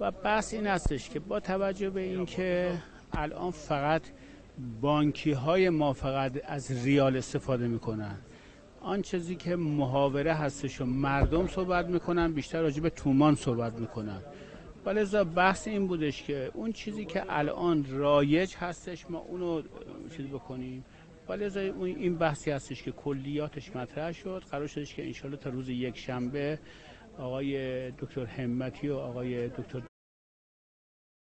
و بحث این هستش که با توجه به اینکه الان فقط بانکی های ما فقط از ریال استفاده میکنن، آن چیزی که محاوره هستش و مردم صحبت میکنن بیشتر راجع به تومان صحبت میکنن. ولذا بحث این بودش که اون چیزی که الان رایج هستش ما اونو چیز بکنیم. ولذا این بحثی هستش که کلیاتش مطرح شد. قرار شدش که انشالله تا روز یک شنبه آقای دکتر همتی و آقای دکتر